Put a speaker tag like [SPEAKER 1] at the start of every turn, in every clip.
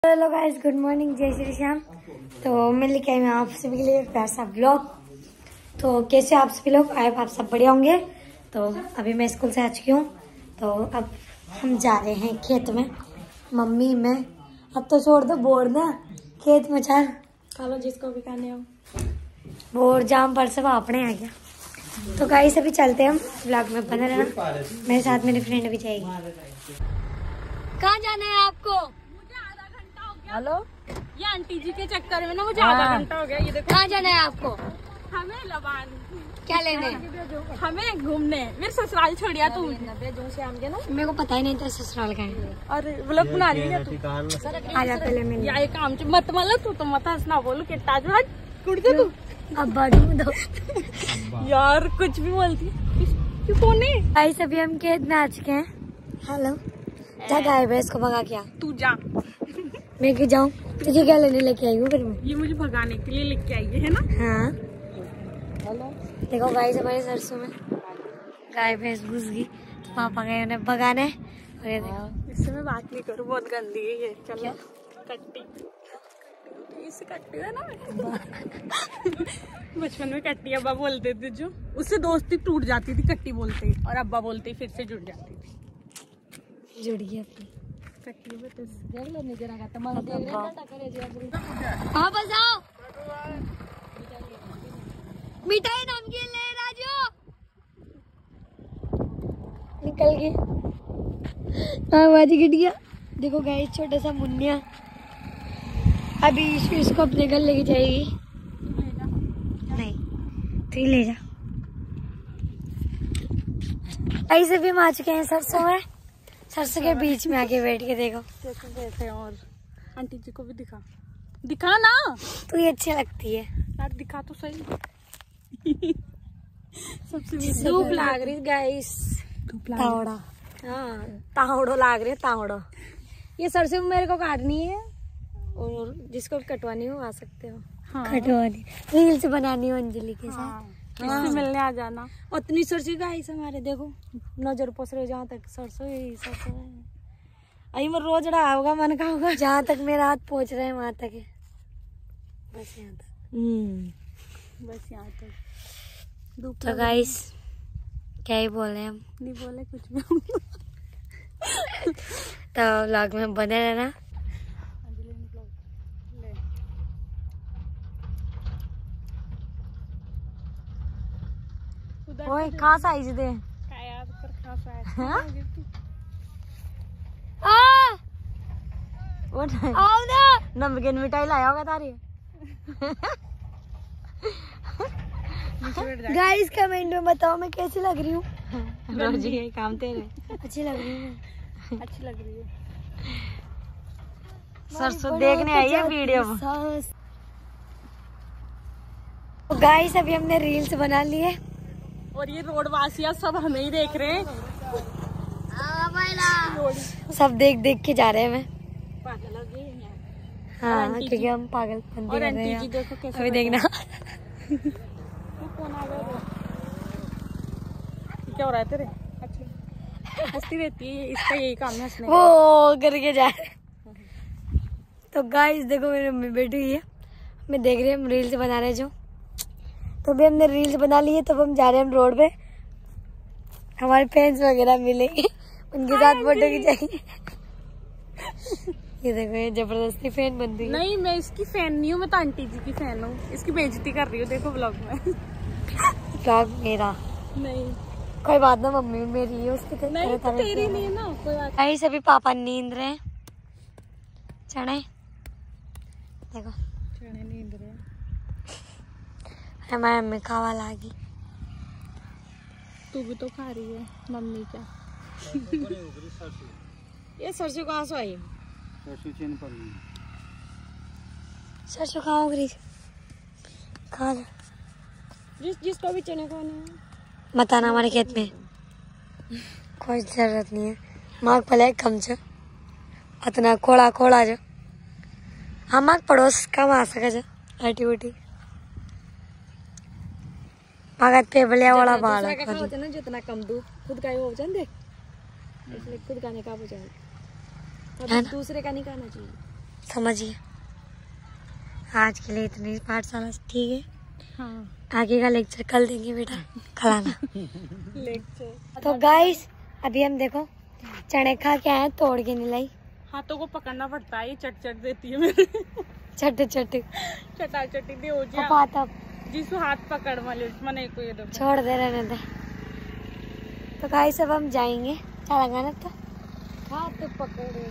[SPEAKER 1] Hello guys, good morning, जय श्री श्याम। तो मैं लेके आई हूँ आप सभी के लिए प्यार सा ब्लॉग। तो कैसे आप सभी लोग आए, आप सब बढ़िया होंगे। तो अभी मैं स्कूल से आ चुकी हूँ। तो अब हम जा रहे हैं खेत में, मम्मी मैं। अब तो छोड़ दो बोर ना, खेत में चल खा लो जिसको भी खाने हो। बोर जाम पर सब अपने आ गया। तो गाइस अभी चलते हैं, हम ब्लॉग में बने रहना। मेरे साथ मेरी फ्रेंड भी जाएगी। कहाँ जाना है आपको?
[SPEAKER 2] हेलो, ये आंटी जी के चक्कर में ना मुझे आधा घंटा हो गया। ये देखो,
[SPEAKER 1] कहाँ जाना है आपको?
[SPEAKER 2] हमें लबान
[SPEAKER 1] क्या लेने?
[SPEAKER 2] हमें घूमने। मेरे ससुराल छोड़िया तू से आम के ना।
[SPEAKER 1] मेरे को पता ही नहीं था ससुराल का है।
[SPEAKER 2] और व्लॉग बना रही है तू।
[SPEAKER 1] आजा पहले मैंने
[SPEAKER 2] या एक काम मत मतलब तू तो मत हंसना बोलू के ताज हट कुड़के तू।
[SPEAKER 1] अब बाजू दो
[SPEAKER 2] यार कुछ भी बोलती क्यों कौन है?
[SPEAKER 1] भाई सभी हम खेत में आ चुके हैं। हेलो, क्या गाय भैंस को भगा क्या?
[SPEAKER 2] तू जा,
[SPEAKER 1] मैं क्यों जाऊँ? तुझे क्या लेने लेके आई हूँ फिर मैं?
[SPEAKER 2] ये मुझे भगाने के लिए लेके आई है ना।
[SPEAKER 1] हाँ देखो गाइस, हमारे सरसों में गाय भैंस घुस गई तो पापा गए उन्हें भगाने। और ये देखो,
[SPEAKER 2] इससे मैं बात नहीं करूँ, बहुत गंदी है ये। चलो कट्टी, इससे कट्टी है ना। बचपन में कट्टी अब्बा बोलते थे, जो उससे दोस्ती टूट जाती थी कट्टी बोलते ही, और अब्बा बोलते ही फिर से जुड़ जाती थी।
[SPEAKER 1] जुड़ गई अपनी
[SPEAKER 2] कट्टी में तो
[SPEAKER 1] वापस आओ। मिठाई नमकीन ले राजू। निकल गई, आवाज गिर गया। देखो गाइस, छोटा सा मुन्निया अभी इसको अपने घर लेके जाएगी। नहीं तो ही ले जा। ऐसे भी हम आ चुके हैं सरसों में, सरसों के बीच में आके बैठ के देखो
[SPEAKER 2] कैसे बैठे। और आंटी जी को भी दिखा ना,
[SPEAKER 1] तू ही अच्छी लगती है
[SPEAKER 2] यार, दिखा तो सही। सबसे
[SPEAKER 1] धूप लाग रही गाइस, तावड़ा। हाँ तावड़ो लाग रही, तावड़ो। ये सरसों मेरे को काटनी है, और जिसको कटवानी हो आ सकते हो।
[SPEAKER 2] हाँ।
[SPEAKER 1] कटवानी रील्स बनानी हो अंजलि के साथ।
[SPEAKER 2] हाँ। मिलने आ जाना।
[SPEAKER 1] उतनी सरसों गाइस हमारे देखो, नजर पस रहे जहाँ तक सरसों ही सरसों है। अभी मैं रोज रहा होगा, मन का होगा, जहाँ तक मेरा हाथ पहुँच रहे हैं वहां तक है, बस यहाँ तक।
[SPEAKER 2] बस यहाँ तक।
[SPEAKER 1] तो गाइस क्या ही बोल रहे हैं हम,
[SPEAKER 2] नहीं बोले कुछ भी।
[SPEAKER 1] तो व्लॉग में बने रहना। ओए कहाँ साइज दे नमकीन मिठाई लाया होगा तारी। गाइस कमेंट में बताओ मैं कैसी लग रही हूँ। रोज यही काम तेरे। अच्छी लग रही हूँ,
[SPEAKER 2] अच्छी लग रही है।
[SPEAKER 1] सरसों देखने आई है वीडियो में। गाइस अभी हमने रील्स बना ली है,
[SPEAKER 2] और ये रोड वासिया सब हमें ही देख रहे हैं।
[SPEAKER 1] सब देख देख के जा रहे हैं। मैं
[SPEAKER 2] पागल हो गई।
[SPEAKER 1] हाँ क्योंकि हम पागल
[SPEAKER 2] और आंटी जी देखो कैसे
[SPEAKER 1] अभी देखना।
[SPEAKER 2] कौन आ गया? क्या हो रहा है तेरे? अच्छा हंसती रहती है, इसका यही काम है हंसने।
[SPEAKER 1] वो करके जा रहे। तो गाइस देखो मेरी मम्मी बैठी हुई है, मैं देख रही हूँ रील्स बना रहे जो। तो भी हमने रील्स बना ली है, तो हम जा रहे हैं रोड पे। हमारे फैंस वगैरह मिलेंगे, उनके साथ फोटो खिंचाएंगे। ये देखो ये जबरदस्ती फैन बन रही है।
[SPEAKER 2] नहीं मैं इसकी फैन नहीं हूँ, मैं तो आंटी जी की फैन हूँ। इसकी बेइज्जती कर रही हूँ देखो व्लॉग में।
[SPEAKER 1] व्लॉग मेरा
[SPEAKER 2] नहीं
[SPEAKER 1] कोई बात ना, मम्मी मेरी है उसकी
[SPEAKER 2] नहीं, तो तेरी नहीं है ना कोई बात।
[SPEAKER 1] नहीं सभी पापा नींद रहे चने देखो,
[SPEAKER 2] चने नींद रहे।
[SPEAKER 1] हमारी मम्मी खावा लागी।
[SPEAKER 2] तू भी तो खा रही है मम्मी क्या?
[SPEAKER 1] ये सरसों कहाँ से आई? सरसों खाओ गरी, खा लो।
[SPEAKER 2] जिसको भी चने खाने हैं
[SPEAKER 1] मत आना हमारे खेत में, कोई जरूरत नहीं है। माग पले कम छ अतना खोड़ा खोड़ा जो हम माग पड़ोस कम आ सके जो आटी उटी मगत पे बलिया वाला बाल है
[SPEAKER 2] ना, जितना कम दू खुद का ही हो जाए देख, इसलिए खुद का नहीं काबू चाहिए, दूसरे का नहीं खाना चाहिए।
[SPEAKER 1] समझिए। आज के लिए इतनी पाठशाला ठीक है।
[SPEAKER 2] हाँ।
[SPEAKER 1] आगे का लेक्चर कल देंगे बेटा, खलाना।
[SPEAKER 2] लेक्चर।
[SPEAKER 1] तो गाइस अभी हम देखो चने खा के आए, तोड़ के नहीं लाई।
[SPEAKER 2] हाथों को पकड़ना पड़ता है, ये चट देती है मेरे।
[SPEAKER 1] चट
[SPEAKER 2] चटी दे हो जा।
[SPEAKER 1] पाता
[SPEAKER 2] जिसको हाथ पकड़ वाले मने को ये दो
[SPEAKER 1] छोड़ दे रहने दे। तो गाइस अब हम जाएंगे, चलेंगे ना। तो
[SPEAKER 2] हाथ पकड़े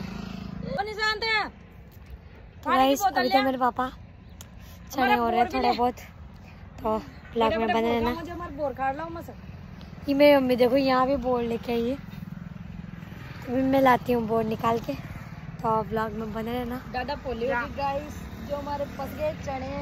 [SPEAKER 1] तो गाइस अभी तो मेरे पापा चने हो रहे थोड़े बहुत, तो ब्लॉग में बने रहना। ये मेरी मम्मी देखो यहाँ भी बोर्ड लेके आई है, अभी मैं लाती हूँ बोर्ड निकाल के, तो ब्लॉग में बने रहना।
[SPEAKER 2] दादा पोले गाइस जो हमारे फंस गए चने।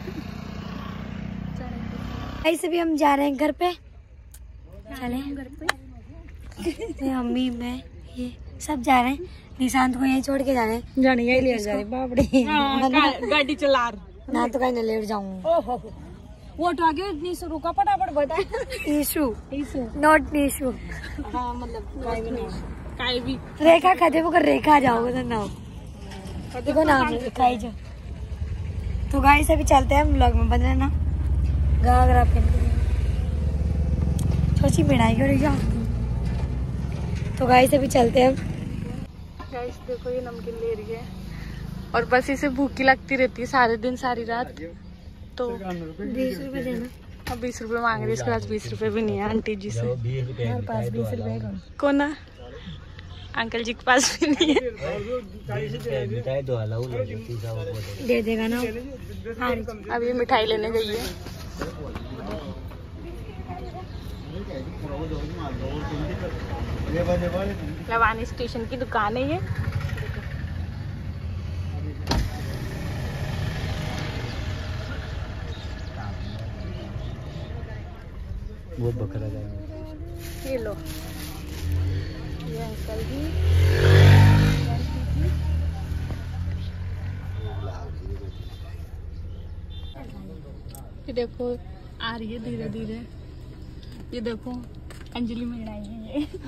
[SPEAKER 1] गाइस अभी हम जा रहे हैं घर पे, चले घर पे। मेरी मम्मी मैं ये सब जा रहे हैं, निशांत को यहीं छोड़ के जा रहे हैं।
[SPEAKER 2] जाने यही ले जा रहे बापड़े। गाड़ी चला
[SPEAKER 1] ना तो कहीं न लेट जाऊंगा।
[SPEAKER 2] ओहो वो तो आगे इतनी से रुका फटाफट बता।
[SPEAKER 1] Issue not issue.
[SPEAKER 2] हाँ मतलब काई भी
[SPEAKER 1] रेखा खाते वो कर रेखा जाओगे तो ना देखो नाम रेखा जो। तो गाइस अभी चलते हैं, व्लॉग में बन रहना। घाघरा पहन के छोटी मिठाई करी जाओ। तो गाइस अभी चलते हैं हम।
[SPEAKER 2] गाइस देखो ये नमकीन ले रही है और बस इसे भूखी लगती रहती है सारे दिन सारी रात। तो
[SPEAKER 1] 20 रुपए देना।
[SPEAKER 2] अब 20 रुपए मांग रही है, इसके पास 20 रुपए भी नहीं है आंटी जी से।
[SPEAKER 1] हमारे पास 20 रुपए
[SPEAKER 2] कौन है? अंकल जी के पास भी नहीं है।
[SPEAKER 1] दे देगा ना।
[SPEAKER 2] अब ये मिठाई लेने गई है। लवानी स्टेशन की दुकान है ये।
[SPEAKER 3] वो बकरा जाएगा।
[SPEAKER 2] ये लो ये अंकल जी। ये देखो आ रही है धीरे धीरे। ये देखो अंजलि में आई है ये।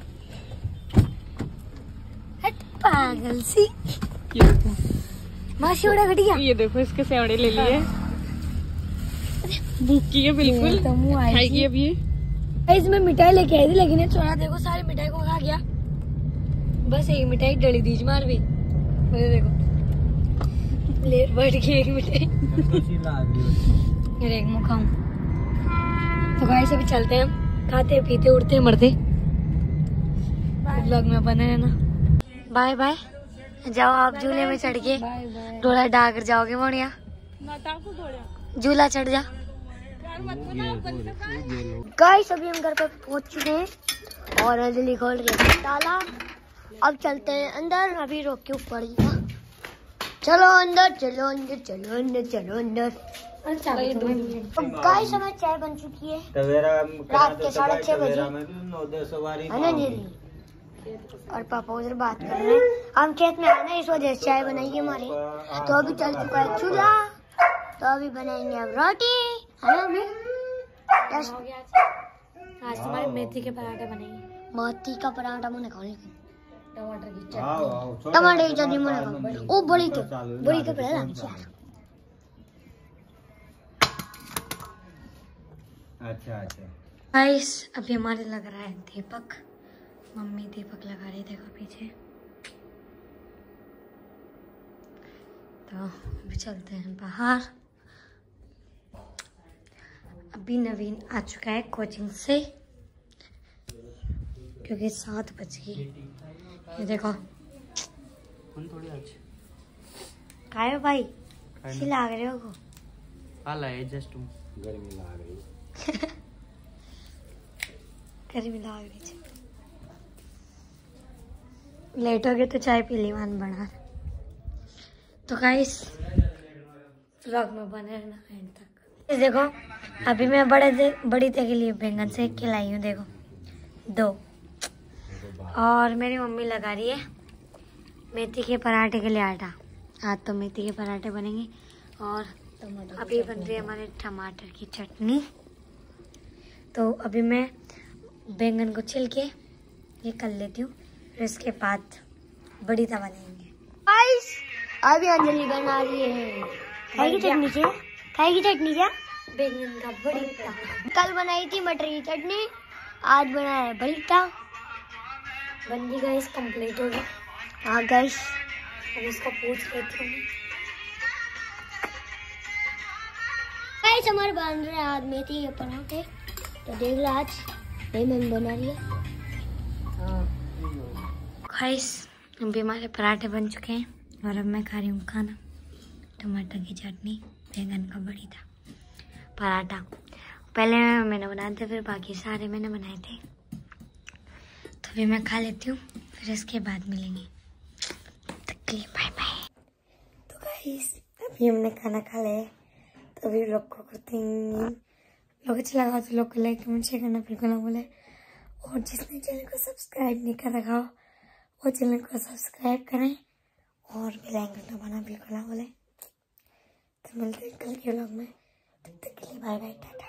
[SPEAKER 1] पागल सी।
[SPEAKER 2] ये देखो
[SPEAKER 1] माशी उड़ा घटिया।
[SPEAKER 2] ये देखो इसके सेवड़े ले लिए। भूखी है बिल्कुल, खाएगी अब ये।
[SPEAKER 1] इसमें मिठाई लेके आई थी लेकिन ये चोरा देखो सारी मिठाई को खा गया। बस एक मिठाई डली दीज मार भी। मुझे देखो ले बैठ के एक मिठाई एक मुँह खाऊं। तो गाइस अभी चलते हैं, खाते पीते उड़ते मरते। ब्लॉग में बने रहना। Bye bye. जाओ आप झूले में चढ़ के डोला डाकर जाओगे मोड़िया। झूला चढ़ जा। गाइस अभी हम घर पर पहुंच चुके हैं और अंजलि खोल रही है ताला। अब चलते हैं अंदर, अभी रोक के ऊपर। चलो अंदर चलो अंदर चलो अंदर चलो अंदर। गाइस हमारी चाय बन चुकी है रात के 6:30 बजे है ना अंजलि। और पापा उधर बात कर रहे हैं। हम खेत में आए ना इस वजह से चाय बनाई हमारे। तो अभी चल चुका है चूल्हा, तो अभी बनाएंगे अब रोटी है ना। अभी आज हमारे मेथी के पराठे बनेंगे। मेथी का पराठा मैंने खाओ, लेकिन टमाटर की चटनी मैंने खाओ। ओ बड़ी तो पहले
[SPEAKER 3] अच्छा।
[SPEAKER 1] गाइस अभी हमारे लग रहा है दीपक। मम्मी दीपक लगा रही देखो पीछे। तो अभी चलते हैं बाहर। अभी नवीन आ चुका है कोचिंग से, क्योंकि 7 बज गई। ये देखो काय हो भाई, लाग रहे हो को
[SPEAKER 3] जस्ट गर्मी लाग रही
[SPEAKER 1] गर्मी लाग रही। लेट हो गए तो चाय पी ली मान बना। तो गाइस व्लॉग में बने रहना एंड तक। इस देखो अभी मैं बड़ी के लिए बैंगन से खिलाई हूँ, देखो 2। और मेरी मम्मी लगा रही है मेथी के पराठे के लिए आटा। आज तो मेथी के पराठे बनेंगे। और अभी बन रही है हमारे टमाटर की चटनी। तो अभी मैं बैंगन को छिल के ये कर लेती हूँ, फिर इसके बाद बड़ी तवा लेंगे। गाइस अभी अंजलि बना रही है। खाएगी चटनी क्या? खाएगी चटनी क्या? बैंगन का भरता। कल बनाई थी मटर की चटनी, आज बनाया है भरता। बन गई गाइस, कंप्लीट हो गया। हाँ गाइस, अब इसको पूछ लेती हूँ। गाइस हमारे बन रहे आज मेथी के पराठे, तो देख लो आज मेरी मम्मी बना रही है। गाइस अभी हमारे पराठे बन चुके हैं और अब मैं खा रही हूँ खाना। टमाटर की चटनी, बैंगन का भरता, पराठा। पहले मैंने बनाए थे, फिर बाकी सारे मैंने बनाए थे। तो अभी मैं खा लेती हूँ, फिर इसके बाद मिलेंगे। तब के लिए बाय बाय। तो गाइस अभी हमने खाना खा लिया, तो अभी लोग को करते हैं। लोग अच्छा लगा तो लोग को लाइक कमेंट शेयर करना बिल्कुल ना भूले, और जिसने चैनल को सब्सक्राइब नहीं कर रखा हो वो चैनल को सब्सक्राइब करें और बेल आइकन दबाना बिल्कुल ना भूलें। तो मिलते हैं कल के व्लॉग में, तब तक के लिए बाय बाय, टाटा।